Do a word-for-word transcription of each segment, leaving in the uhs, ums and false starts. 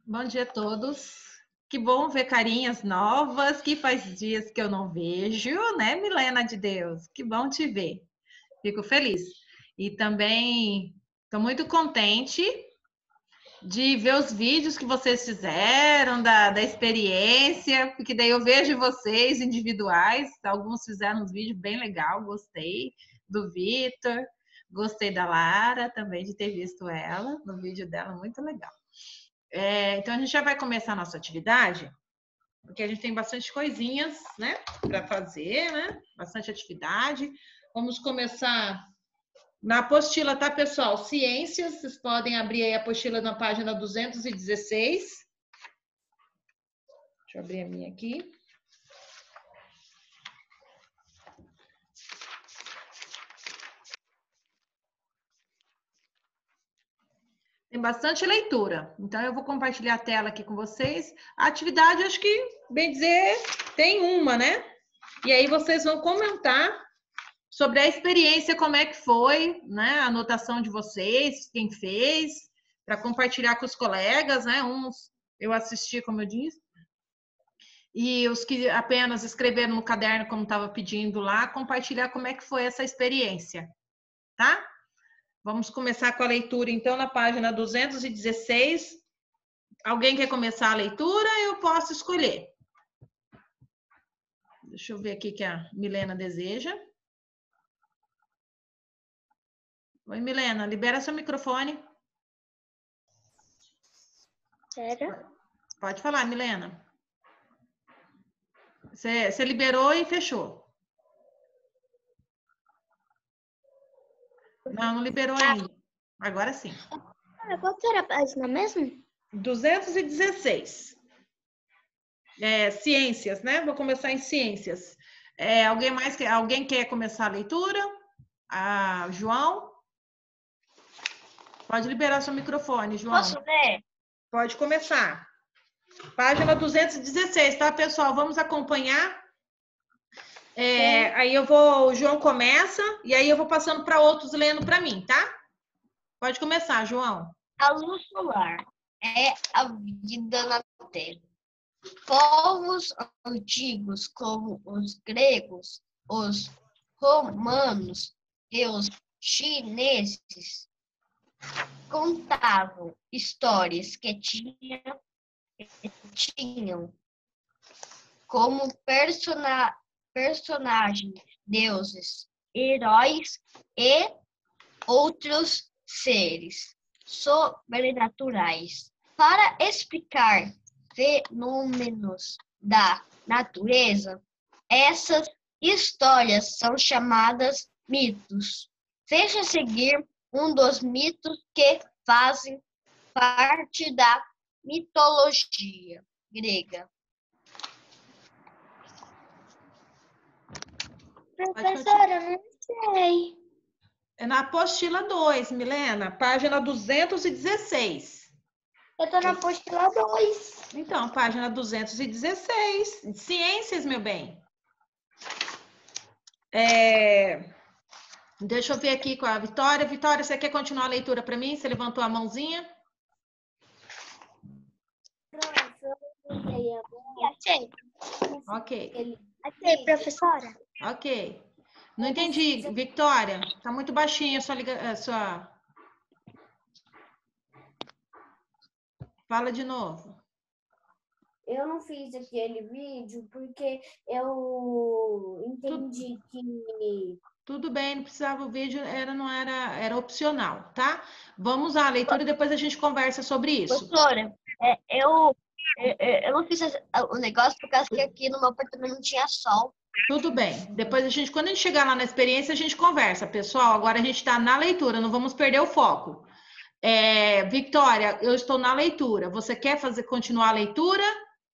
Bom dia a todos. Que bom ver carinhas novas, que faz dias que eu não vejo, né, Milena de Deus? Que bom te ver. Fico feliz. E também estou muito contente de ver os vídeos que vocês fizeram, da, da experiência, porque daí eu vejo vocês individuais. Alguns fizeram uns vídeos bem legal, gostei do Vitor, gostei da Lara também de ter visto ela no vídeo dela, muito legal. É, então, a gente já vai começar a nossa atividade, porque a gente tem bastante coisinhas, né, para fazer, né? Bastante atividade. Vamos começar na apostila, tá, pessoal? Ciências, vocês podem abrir aí a apostila na página duzentos e dezesseis. Deixa eu abrir a minha aqui. Tem bastante leitura, então eu vou compartilhar a tela aqui com vocês. A atividade, acho que, bem dizer, tem uma, né? E aí vocês vão comentar sobre a experiência, como é que foi, né? A anotação de vocês, quem fez, para compartilhar com os colegas, né? Uns eu assisti, como eu disse, e os que apenas escreveram no caderno, como estava pedindo lá, compartilhar como é que foi essa experiência, tá? Vamos começar com a leitura, então, na página duzentos e dezesseis. Alguém quer começar a leitura? Eu posso escolher. Deixa eu ver aqui que a Milena deseja. Oi, Milena, libera seu microfone. Sério? Pode falar, Milena. Você, você liberou e fechou. Não, não liberou ainda. Agora sim. Ah, qual que era a página mesmo? duzentos e dezesseis. É, ciências, né? Vou começar em ciências. É, alguém mais quer, alguém quer começar a leitura? Ah, João? Pode liberar seu microfone, João. Posso ler? Pode começar. Página duzentos e dezesseis, tá, pessoal? Vamos acompanhar. É, aí eu vou, o João começa e aí eu vou passando para outros lendo para mim, tá? Pode começar, João. A luz solar é a vida na Terra. Povos antigos como os gregos, os romanos e os chineses contavam histórias que tinham, que tinham como persona, personagens deuses, heróis e outros seres sobrenaturais. Para explicar fenômenos da natureza, essas histórias são chamadas mitos. Veja a seguir um dos mitos que fazem parte da mitologia grega. Professora, não sei. É na apostila dois, Milena, página duzentos e dezesseis. Eu tô na apostila dois. Então, página duzentos e dezesseis. Ciências, meu bem. É... Deixa eu ver aqui com a Vitória. Vitória, você quer continuar a leitura para mim? Você levantou a mãozinha? Achei. Ok. Achei, professora. Ok. Não entendi, Vitória. Tá muito baixinha a sua, liga... a sua... Fala de novo. Eu não fiz aquele vídeo porque eu entendi Tudo... que... Tudo bem, não precisava o vídeo, era, não era, era opcional, tá? Vamos à leitura e depois a gente conversa sobre isso. Professora, é, eu, eu, eu não fiz o negócio por causa que aqui no meu apartamento não tinha sol. Tudo bem. Depois a gente, quando a gente chegar lá na experiência, a gente conversa, pessoal. Agora a gente está na leitura, não vamos perder o foco. É, Victória, eu estou na leitura. Você quer fazer continuar a leitura?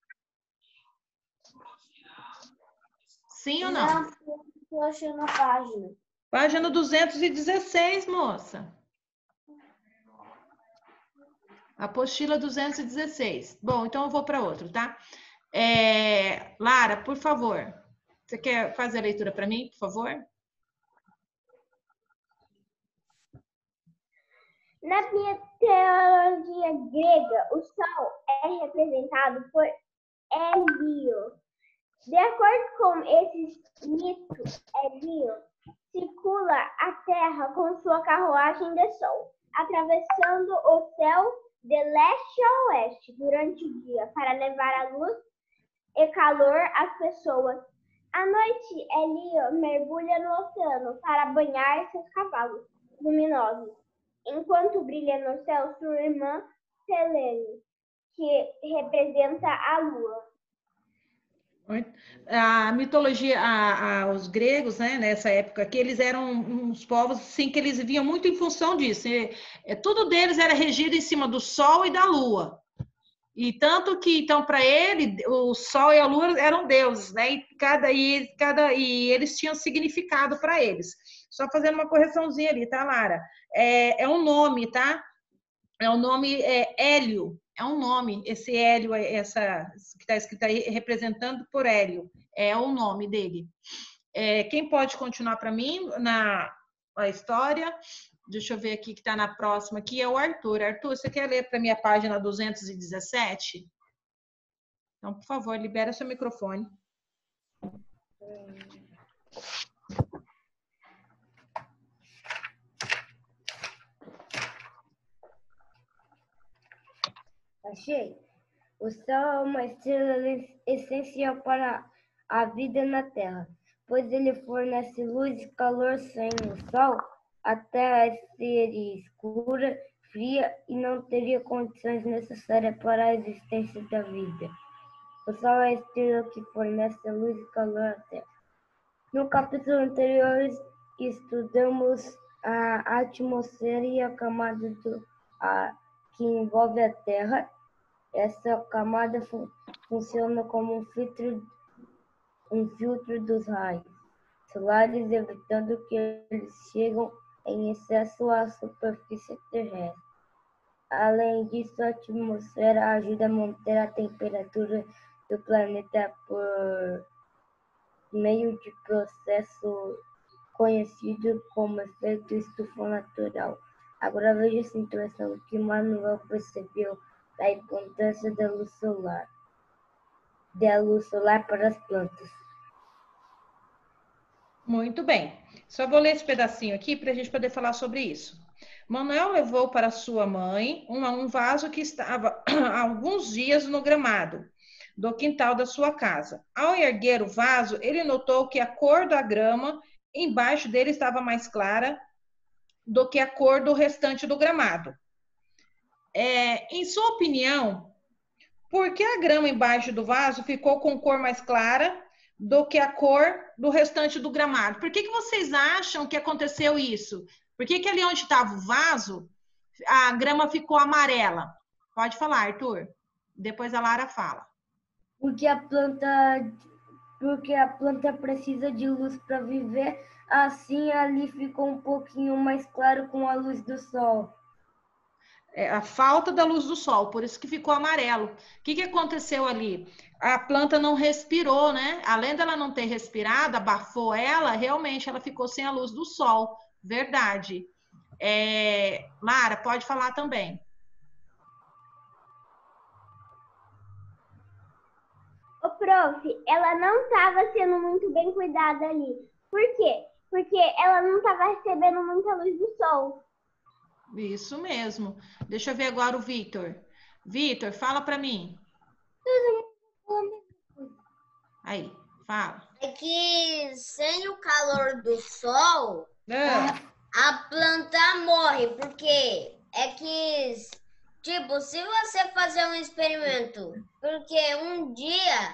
Sim ou não? Não, eu achei na página. Página duzentos e dezesseis, moça. Apostila duzentos e dezesseis. Bom, então eu vou para outro, tá? É, Lara, por favor. Você quer fazer a leitura para mim, por favor? Na mitologia grega, o sol é representado por Hélio. De acordo com esses mitos, Hélio circula a Terra com sua carruagem de sol, atravessando o céu de leste a oeste durante o dia para levar a luz e calor às pessoas. À noite, Hélio mergulha no oceano para banhar seus cavalos luminosos, enquanto brilha no céu sua irmã Selene, que representa a lua. A mitologia, a, a, os gregos, né, nessa época aqui, eles eram uns povos assim, que eles viviam muito em função disso. E, é, tudo deles era regido em cima do sol e da lua. E tanto que, então, para ele, o sol e a lua eram deuses, né? E, cada, e, cada, e eles tinham significado para eles. Só fazendo uma correçãozinha ali, tá, Lara? É, é um nome, tá? É o nome é, Hélio. É um nome, esse Hélio, essa que está escrito aí, representando por Hélio, é o nome dele. É, quem pode continuar para mim na a história? Deixa eu ver aqui que está na próxima, aqui é o Arthur. Arthur, você quer ler para mim a página duzentos e dezessete? Então, por favor, libera seu microfone. Achei. O Sol é uma estrela essencial para a vida na Terra, pois ele fornece luz e calor. Sem o Sol, a Terra seria escura, fria e não teria condições necessárias para a existência da vida. O Sol é a estrela que fornece luz e calor à Terra. No capítulo anterior, estudamos a atmosfera e a camada do ar que envolve a Terra. Essa camada fun funciona como um filtro, um filtro dos raios solares, evitando que eles cheguem em excesso à superfície terrestre. Além disso, a atmosfera ajuda a manter a temperatura do planeta por meio de processo conhecido como efeito estufa natural. Agora veja a situação que Manuel percebeu da importância da luz solar, da luz solar para as plantas. Muito bem. Só vou ler esse pedacinho aqui para a gente poder falar sobre isso. Manuel levou para sua mãe um, um vaso que estava há alguns dias no gramado do quintal da sua casa. Ao erguer o vaso, ele notou que a cor da grama embaixo dele estava mais clara do que a cor do restante do gramado. É, em sua opinião, por que a grama embaixo do vaso ficou com cor mais clara do que a cor do restante do gramado? Por que que vocês acham que aconteceu isso? Por que que ali onde estava o vaso, a grama ficou amarela? Pode falar, Arthur. Depois a Lara fala. Porque a planta, porque a planta precisa de luz para viver, assim ali ficou um pouquinho mais claro com a luz do sol. É a falta da luz do sol, por isso que ficou amarelo. O que que aconteceu ali? A planta não respirou, né? Além dela não ter respirado, abafou ela, realmente ela ficou sem a luz do sol. Verdade. É... Lara, pode falar também. Ô, prof, ela não estava sendo muito bem cuidada ali. Por quê? Porque ela não estava recebendo muita luz do sol. Isso mesmo. Deixa eu ver agora o Vitor. Vitor, fala para mim. Aí, fala. É que sem o calor do sol, É. a planta morre, porque é que, tipo, se você fazer um experimento, porque um dia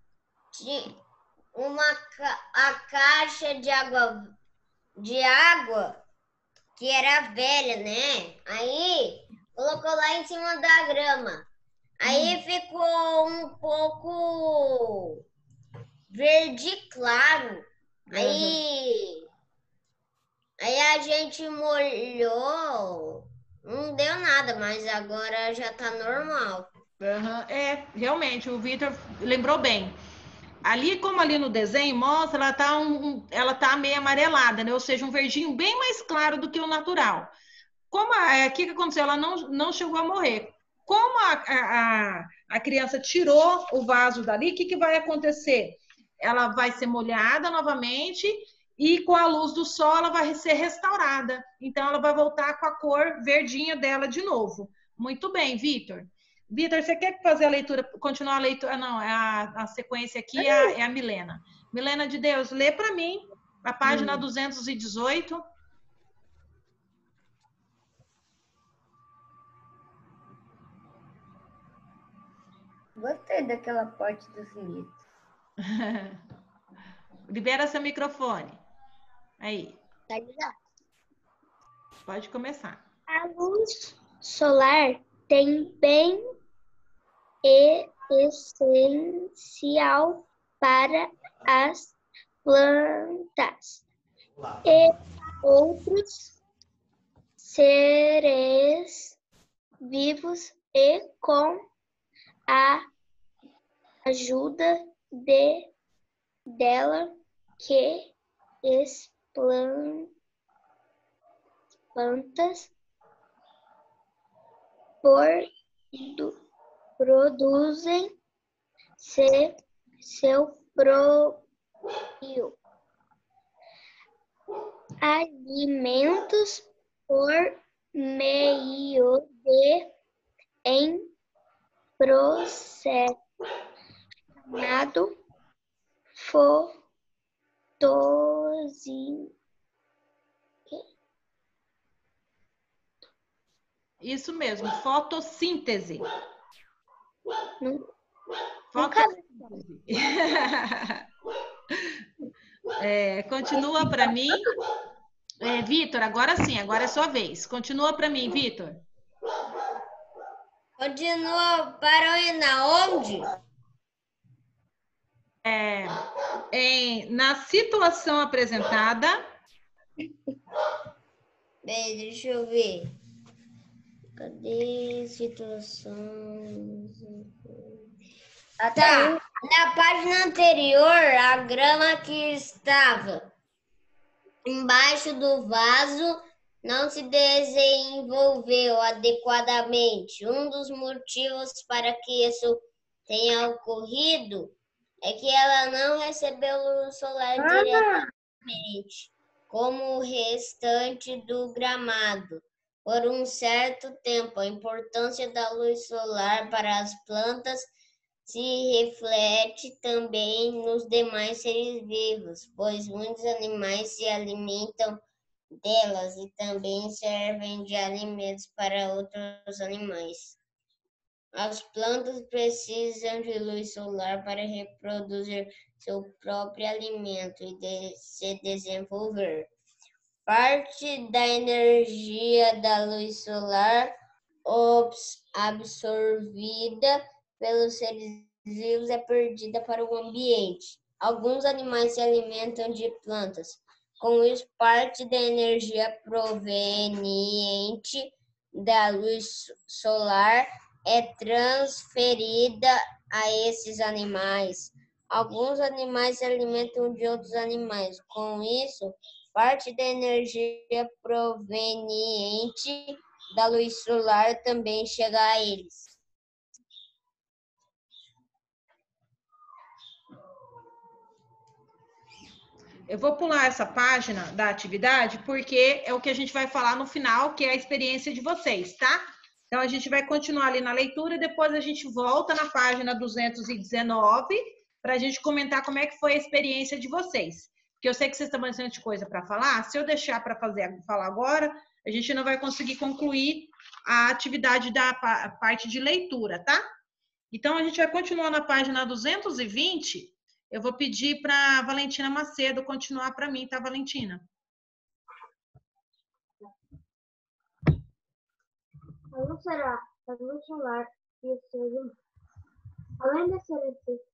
uma ca a caixa de água de água que era velha, né? Aí colocou lá em cima da grama. Aí hum. ficou um pouco verde claro. Uhum. Aí, aí a gente molhou, não deu nada, mas agora já tá normal. Uhum. É, realmente, o Vitor lembrou bem. Ali, como ali no desenho mostra, ela tá, um, ela tá meio amarelada, né? Ou seja, um verdinho bem mais claro do que o natural. Como o é, que, que aconteceu? Ela não, não chegou a morrer. como a, a, a criança tirou o vaso dali, o que, que vai acontecer? Ela vai ser molhada novamente e com a luz do sol ela vai ser restaurada. Então, ela vai voltar com a cor verdinha dela de novo. Muito bem, Vitor. Vitor, você quer fazer a leitura, continuar a leitura? Não, a, a sequência aqui é a, é a Milena. Milena de Deus, lê para mim a página hum. duzentos e dezoito. Gostei daquela parte dos mitos. Libera seu microfone. Aí. Tá ligado? Pode começar. A luz solar tem bem e essencial para as plantas e outros seres vivos e com a ajuda de dela que as plantas por, do, produzem se, seu próprio alimentos por meio de em processo chamado fotossíntese. Isso mesmo, fotossíntese. Não, fotossíntese. É, continua para mim. É, Vitor, agora sim, agora é sua vez. Continua para mim, Vitor. Continua para na onde? É, em, na situação apresentada. Bem, deixa eu ver. Cadê situação? Ah, tá. Na página anterior, a grama que estava embaixo do vaso não se desenvolveu adequadamente. Um dos motivos para que isso tenha ocorrido é que ela não recebeu luz solar ah. diretamente, como o restante do gramado. Por um certo tempo, a importância da luz solar para as plantas se reflete também nos demais seres vivos, pois muitos animais se alimentam delas e também servem de alimentos para outros animais. As plantas precisam de luz solar para reproduzir seu próprio alimento e de se desenvolver. Parte da energia da luz solar absorvida pelos seres vivos é perdida para o ambiente. Alguns animais se alimentam de plantas. Com isso, parte da energia proveniente da luz solar é transferida a esses animais. Alguns animais se alimentam de outros animais. Com isso, parte da energia proveniente da luz solar também chega a eles. Eu vou pular essa página da atividade, porque é o que a gente vai falar no final, que é a experiência de vocês, tá? Então, a gente vai continuar ali na leitura e depois a gente volta na página duzentos e dezenove para a gente comentar como é que foi a experiência de vocês. Porque eu sei que vocês têm bastante coisa para falar. Se eu deixar para fazer falar agora, a gente não vai conseguir concluir a atividade da parte de leitura, tá? Então, a gente vai continuar na página duzentos e vinte. Eu vou pedir para a Valentina Macedo continuar para mim, tá, Valentina? A luz solar, a luz solar e os seus irmãos. Além de ser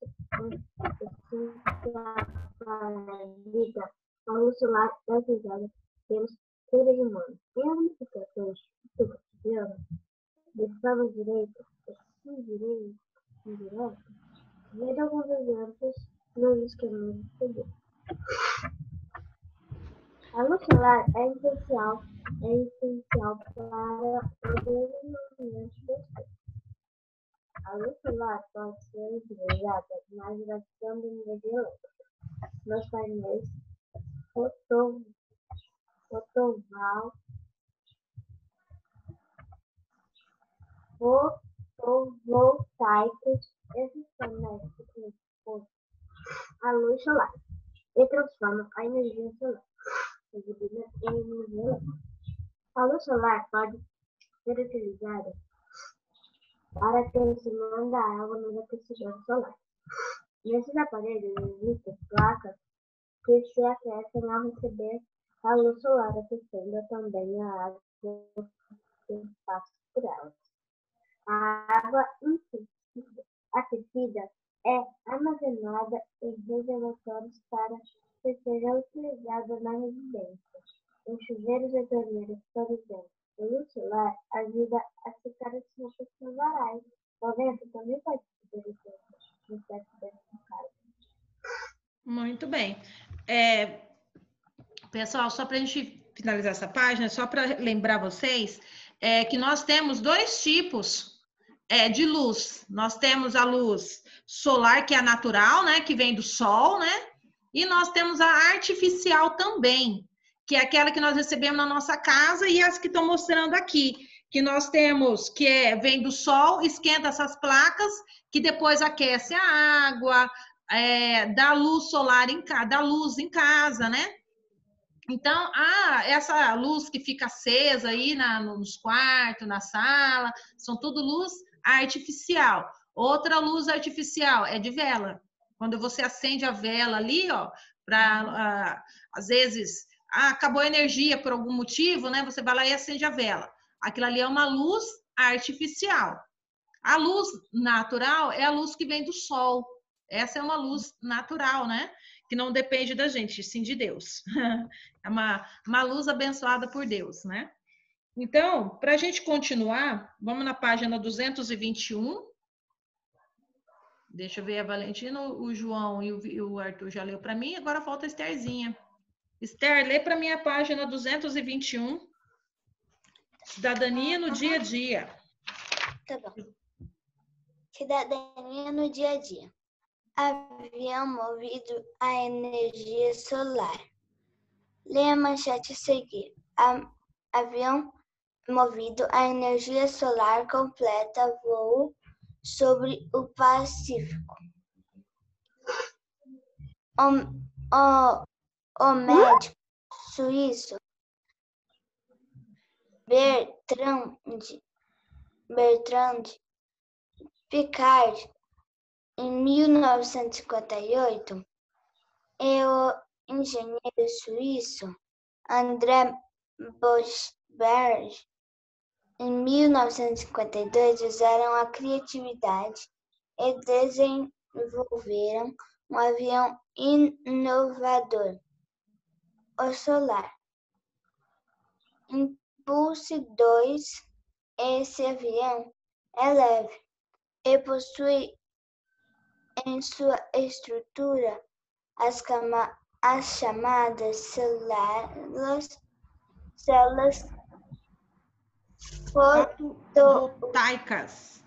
essencial para a vida, a luz solar é usada pelos seres humanos. Em ramificações do cotidiano, de forma direta, indireta, indireta, vem alguns exemplos nos esquemas de poder. A luz solar é essencial, é essencial para o desenvolvimento das plantas A luz solar pode ser utilizada na geração de energia elétrica nos painéis foto- fotovol- fotovoltaicos. Esses painéis ficam a luz solar e transformam a energia solar recebida em energia elétrica. A luz solar pode ser utilizada para aquecimento da água nos aquecedores solares. Nesses aparelhos existem placas que se aquecem ao receber a luz solar, aquecendo também a água que passa por elas. A água aquecida é armazenada em reservatórios para que seja utilizada na residência, em chuveiros e torneiras, por exemplo. A luz solar ajuda a secar as roupas no varais. O vento também pode ser no teto dessa casa. Muito bem. É, pessoal, só para a gente finalizar essa página, só para lembrar vocês, é que nós temos dois tipos é, de luz. Nós temos a luz solar, que é a natural, né, que vem do sol, né? E nós temos a artificial também, que é aquela que nós recebemos na nossa casa, e as que estão mostrando aqui, que nós temos, que é, vem do sol, esquenta essas placas, que depois aquece a água, é, dá luz solar em casa, dá luz em casa, né? Então, ah, essa luz que fica acesa aí na, nos quartos, na sala, são tudo luz artificial. Outra luz artificial é de vela. Quando você acende a vela ali, ó, para, ah, às vezes, ah, acabou a energia por algum motivo, né? Você vai lá e acende a vela. Aquilo ali é uma luz artificial. A luz natural é a luz que vem do sol. Essa é uma luz natural, né? Que não depende da gente, sim de Deus. É uma, uma luz abençoada por Deus, né? Então, para a gente continuar, vamos na página duzentos e vinte e um. Deixa eu ver a Valentina, o João e o, e o Arthur já leu para mim, agora falta a Estherzinha. Esther, lê para mim a página duzentos e vinte e um. Cidadania no dia a dia. Tá bom. Cidadania no dia a dia. Avião movido a energia solar. Leia a manchete a seguir. A, avião movido a energia solar completa voo sobre o Pacífico. O, o, o médico suíço Bertrand, Bertrand Piccard, em mil novecentos e cinquenta e oito, e o engenheiro suíço André Boschberg, em mil novecentos e cinquenta e dois, usaram a criatividade e desenvolveram um avião inovador, o Solar Impulse dois. Esse avião é leve e possui em sua estrutura as, cama, as chamadas células, células fotovoltaicas,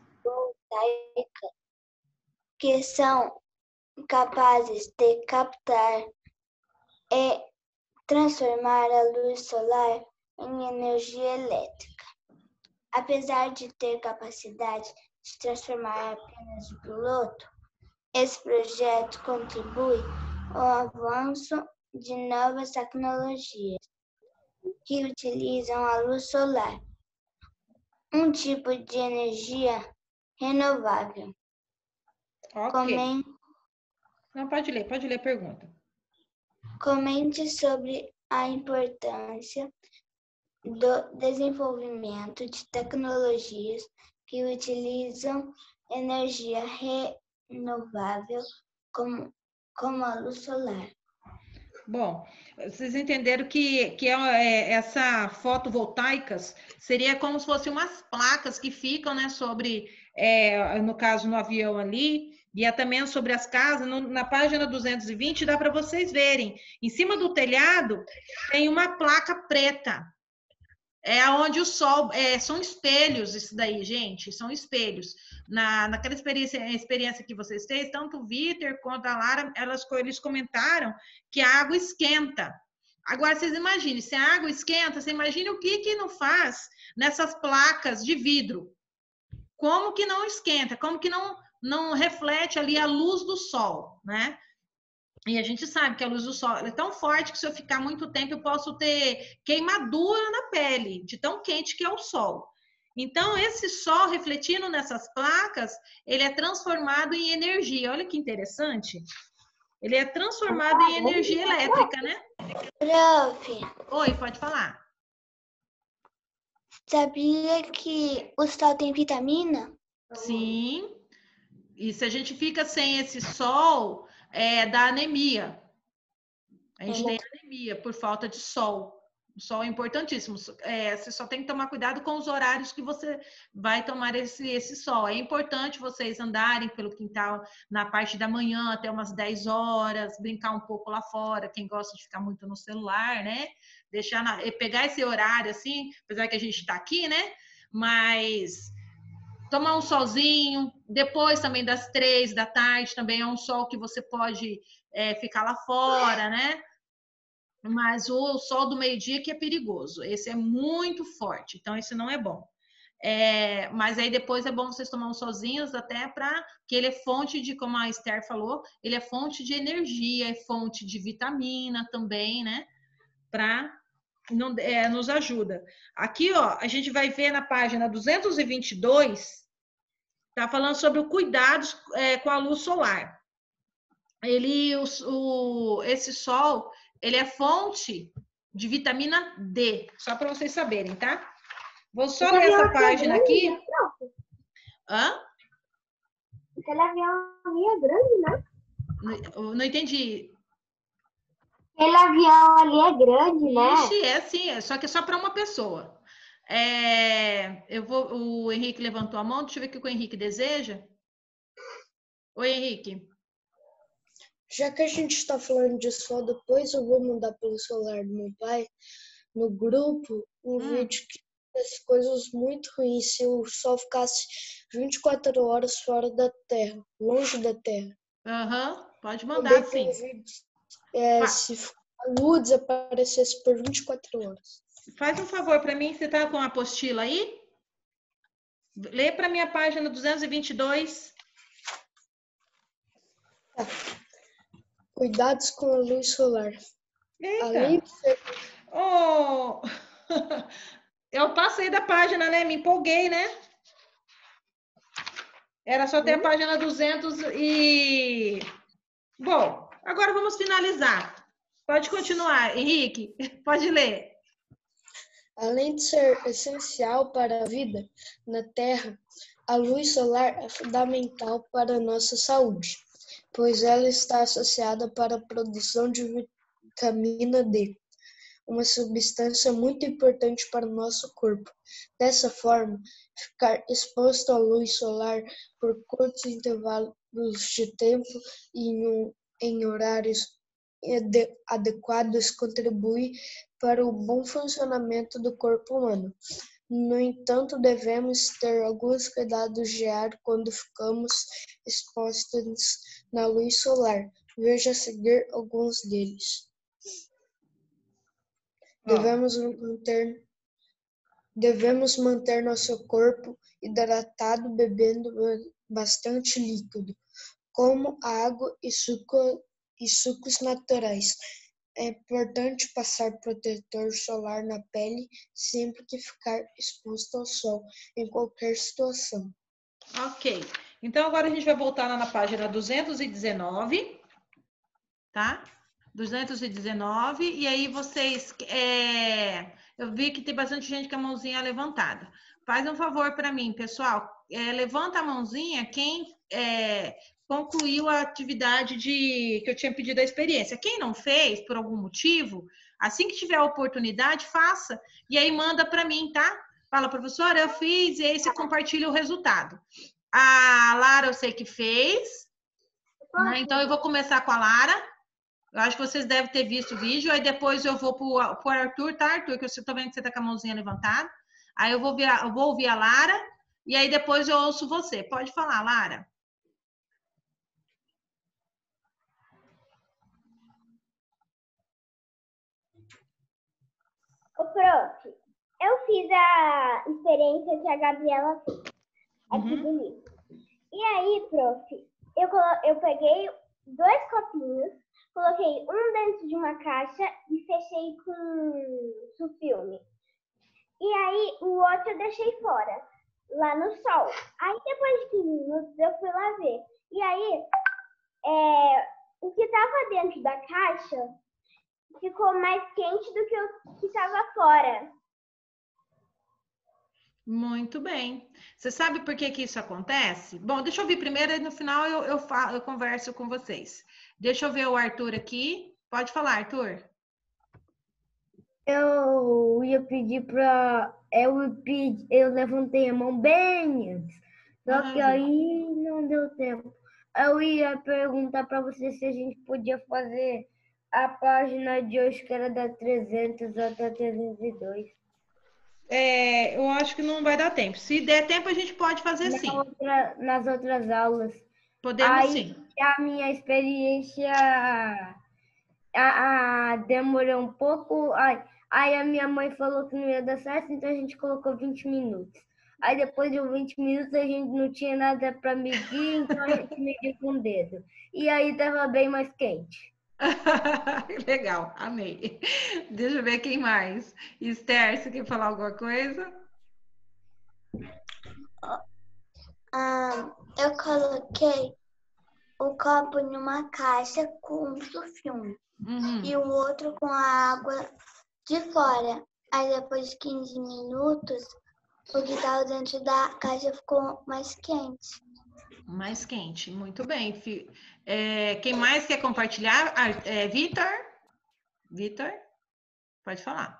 que são capazes de captar e transformar a luz solar em energia elétrica. Apesar de ter capacidade de transformar apenas o piloto, esse projeto contribui ao avanço de novas tecnologias que utilizam a luz solar, um tipo de energia renovável. Ok. Comente, Não, pode ler, pode ler a pergunta. comente sobre a importância do desenvolvimento de tecnologias que utilizam energia renovável como, como a luz solar. Bom, vocês entenderam que, que é, essa fotovoltaicas seria como se fossem umas placas que ficam, né, sobre, é, no caso, no avião ali, e é também sobre as casas. No, na página duzentos e vinte dá para vocês verem. Em cima do telhado tem uma placa preta. É onde o sol... É, são espelhos isso daí, gente. São espelhos. Na, naquela experiência, experiência que vocês têm, tanto o Vitor quanto a Lara, elas, eles comentaram que a água esquenta. Agora, vocês imaginem, se a água esquenta, você imagina o que que não faz nessas placas de vidro. Como que não esquenta? Como que não, não reflete ali a luz do sol, né? E a gente sabe que a luz do sol é tão forte que se eu ficar muito tempo eu posso ter queimadura na pele, de tão quente que é o sol. Então, esse sol refletindo nessas placas, ele é transformado em energia. Olha que interessante. Ele é transformado em energia elétrica, né? Prof, Oi, pode falar. sabia que o sol tem vitamina? Sim. E se a gente fica sem esse sol, é, dá anemia. A gente tem anemia por falta de sol. O sol é importantíssimo. É, você só tem que tomar cuidado com os horários que você vai tomar esse, esse sol. É importante vocês andarem pelo quintal na parte da manhã até umas dez horas, brincar um pouco lá fora, quem gosta de ficar muito no celular, né? Deixar na, pegar esse horário assim, apesar que a gente está aqui, né? Mas tomar um solzinho, depois também das três da tarde, também é um sol que você pode é, ficar lá fora, né? Mas o sol do meio-dia que é perigoso, esse é muito forte, então esse não é bom. É, mas aí depois é bom vocês tomar uns sozinhos até para que ele é fonte de, como a Esther falou, ele é fonte de energia, é fonte de vitamina também, né? Para não é, nos ajuda. Aqui, ó, a gente vai ver na página duzentos e vinte e dois, tá falando sobre o cuidado é, com a luz solar. Ele, o, o, esse sol, ele é fonte de vitamina D, só para vocês saberem, tá? Vou só ler essa página aqui. Hã? Aquele avião ali é grande, né? Não, não entendi. Aquele avião ali é grande, né? Ixi, é sim, é, só que é só para uma pessoa. É, eu vou, o Henrique levantou a mão, deixa eu ver o que o Henrique deseja. Oi, Henrique. Já que a gente está falando de sol, depois eu vou mandar pelo celular do meu pai, no grupo, um Hum. vídeo que as coisas muito ruins se o sol ficasse vinte e quatro horas fora da Terra, longe da Terra. Aham, uhum, pode Também mandar, tem sim. um vídeo, é, se a lua desaparecesse por vinte e quatro horas. Faz um favor para mim, você tá com a apostila aí? Lê para minha página duzentos e vinte e dois. Tá. Cuidados com a luz solar. Eita. Além de ser... Oh! Eu passei da página, né? Me empolguei, né? Era só ter a página duzentos e... Bom, agora vamos finalizar. Pode continuar, Henrique. Pode ler. Além de ser essencial para a vida na Terra, a luz solar é fundamental para a nossa saúde, pois ela está associada para a produção de vitamina D, uma substância muito importante para o nosso corpo. Dessa forma, ficar exposto à luz solar por curtos intervalos de tempo e em, um, em horários adequados contribui para o bom funcionamento do corpo humano. No entanto, devemos ter alguns cuidados diários quando ficamos expostos na luz solar. Veja a seguir alguns deles. Devemos manter, devemos manter nosso corpo hidratado bebendo bastante líquido, como água e, suco, e sucos naturais. É importante passar protetor solar na pele sempre que ficar exposto ao sol, em qualquer situação. Ok. Então, agora a gente vai voltar lá na página duzentos e dezenove, tá? duzentos e dezenove, e aí vocês... É, eu vi que tem bastante gente com a mãozinha levantada. Faz um favor para mim, pessoal. É, levanta a mãozinha quem é, concluiu a atividade de, que eu tinha pedido a experiência. Quem não fez, por algum motivo, assim que tiver a oportunidade, faça. E aí manda para mim, tá? Fala, professora, eu fiz, e aí você compartilha o resultado. A Lara eu sei que fez. Né? Então, eu vou começar com a Lara. Eu acho que vocês devem ter visto o vídeo, aí depois eu vou pro, pro Arthur, tá, Arthur? Que eu estou vendo que você tá com a mãozinha levantada. Aí eu vou, ver, eu vou ouvir a Lara, e aí depois eu ouço você. Pode falar, Lara. Ô, prof, eu fiz a experiência que a Gabriela fez aqui Uhum. do livro. E aí, prof, eu, colo- eu peguei dois copinhos, coloquei um dentro de uma caixa e fechei com sulfilme. E aí, o outro eu deixei fora, lá no sol. Aí, depois de quinze minutos, eu fui lá ver. E aí, é, o que estava dentro da caixa ficou mais quente do que o que estava fora. Muito bem. Você sabe por que que isso acontece? Bom, deixa eu ouvir primeiro e no final eu, eu, falo, eu converso com vocês. Deixa eu ver o Arthur aqui. Pode falar, Arthur. Eu ia pedir pra. Eu, pedi, eu levantei a mão bem antes. Só que Ah, aí não deu tempo. Eu ia perguntar pra você se a gente podia fazer a página de hoje, que era da trezentos até trezentos e dois. É, eu acho que não vai dar tempo. Se der tempo, a gente pode fazer Na sim. outra, nas outras aulas. Podemos Aí sim. a minha experiência a, a, demorou um pouco. Aí, aí a minha mãe falou que não ia dar certo, então a gente colocou vinte minutos. Aí depois de vinte minutos a gente não tinha nada para medir, então a gente mediu com o dedo. E aí estava bem mais quente. Legal, amei. Deixa eu ver quem mais. Esther, você quer falar alguma coisa? Ah, eu coloquei o copo numa caixa com sulfilme Uhum. e o outro com a água de fora. Aí depois de quinze minutos, o que estava dentro da caixa ficou mais quente. Mais quente, muito bem. Fi- é, quem mais quer compartilhar? Ah, é, Vitor? Vitor? Pode falar.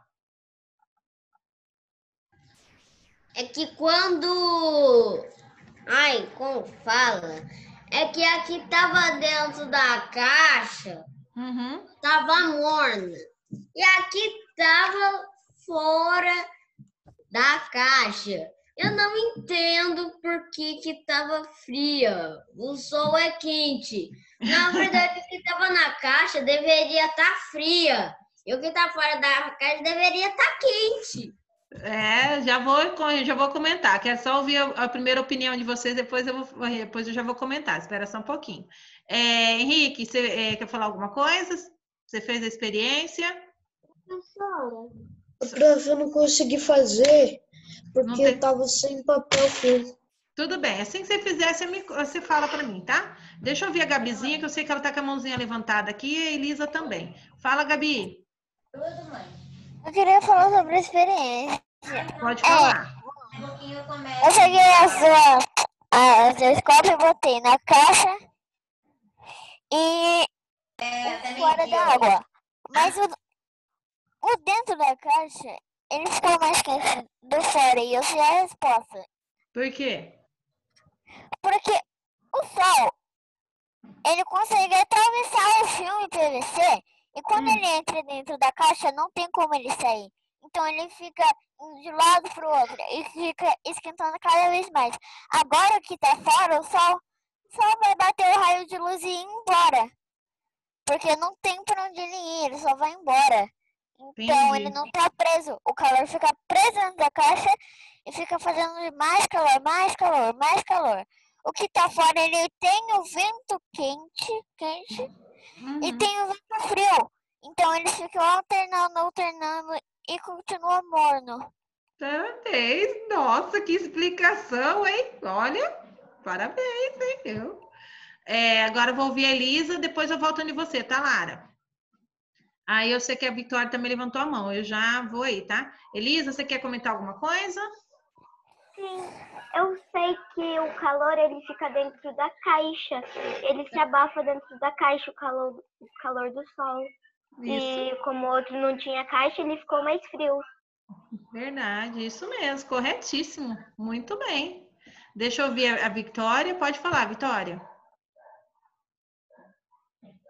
É que quando... Ai, como fala? É que aqui tava dentro da caixa, Uhum. tava morna. E aqui tava fora da caixa. Eu não entendo por que que tava fria. O sol é quente. Na verdade, o que tava na caixa deveria estar fria. E o que tá fora da caixa deveria estar quente. É, já vou, já vou comentar. Quero só ouvir a, a primeira opinião de vocês, depois eu, vou, depois eu já vou comentar. Espera só um pouquinho. É, Henrique, você é, quer falar alguma coisa? Você fez a experiência? Professora, Prof, eu não consegui fazer Não porque tem- eu tava sem papel filme. Tudo bem. Assim que você fizer, você, me, você fala para mim, tá? Deixa eu ouvir a Gabizinha, que eu sei que ela tá com a mãozinha levantada aqui, e a Elisa também. Fala, Gabi. eu queria falar sobre a experiência. Pode falar. Eu cheguei as, as dois copos e botei na caixa e fora da água. Mas o, o dentro da caixa, ele ficou mais quente do fora e eu sei a resposta. Por quê? Porque o sol, ele consegue atravessar o filme P V C e quando Hum. ele entra dentro da caixa, não tem como ele sair. Então ele fica de um lado para o outro e fica esquentando cada vez mais. Agora que tá fora, o sol só vai bater o raio de luz e ir embora. Porque não tem para onde ele ir, ele só vai embora. Então Entendi. ele não tá preso. O calor fica preso dentro da caixa e fica fazendo mais calor, mais calor, mais calor. O que tá fora, ele tem o vento quente, quente Uhum. e tem o vento frio. Então eles ficam alternando, alternando e continua morno. Parabéns. Nossa, que explicação, hein? Olha, parabéns, hein? Eu. É, agora eu vou ouvir a Elisa, depois eu volto em você, tá, Lara? Aí eu sei que a Vitória também levantou a mão, eu já vou aí, tá? Elisa, você quer comentar alguma coisa? Sim, eu sei que o calor ele fica dentro da caixa. Ele se abafa dentro da caixa, o calor, o calor do sol. Isso, E como o outro não tinha caixa, ele ficou mais frio. verdade, isso mesmo, corretíssimo. Muito bem. Deixa eu ouvir a, a Vitória. Pode falar, Vitória.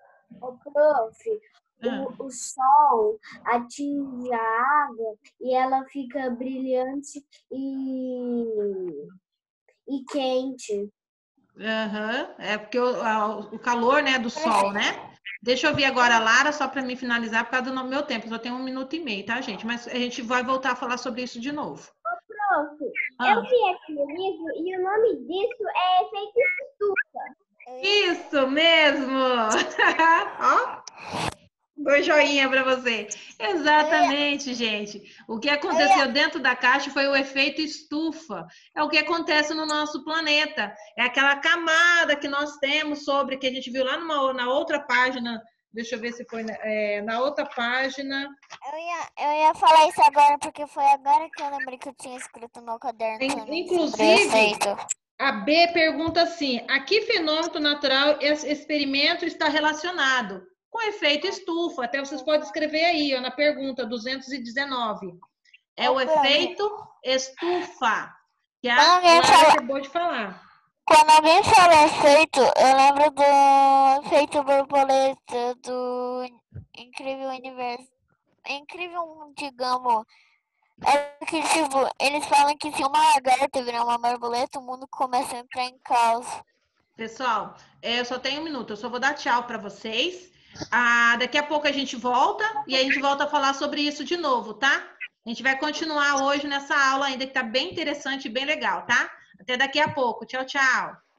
Ô, prof, Ah. o, o sol atinge a água e ela fica brilhante e, e quente. Aham, é porque o, a- o calor, né, do sol, né? Deixa eu ouvir agora a Lara, só para me finalizar, por causa do meu tempo. Só tem um minuto e meio, tá, gente? Mas a gente vai voltar a falar sobre isso de novo. Prof, Ah. eu vi aqui no livro e o nome disso é efeito estufa. Isso mesmo! Ó, dois joinha para você. Exatamente, gente. O que aconteceu dentro da caixa foi o efeito estufa. É o que acontece no nosso planeta. É aquela camada que nós temos sobre, que a gente viu lá numa, na outra página. Deixa eu ver se foi é, na outra página. Eu ia, eu ia falar isso agora, porque foi agora que eu lembrei que eu tinha escrito no caderno. Inclusive, a B pergunta assim: a que fenômeno natural esse experimento está relacionado? Com efeito estufa. Até vocês podem escrever aí, ó, na pergunta duzentos e dezenove. É o efeito estufa, que a Lara acabou de falar. Quando alguém fala efeito, eu lembro do efeito borboleta do Incrível Universo. Incrível, digamos. É que, tipo, eles falam que se uma lagarta virar uma borboleta, o mundo começa a entrar em caos. Pessoal, eu só tenho um minuto, eu só vou dar tchau para vocês. Ah, daqui a pouco a gente volta e a gente volta a falar sobre isso de novo, tá? A gente vai continuar hoje nessa aula ainda que tá bem interessante e bem legal, tá? Até daqui a pouco. Tchau, tchau.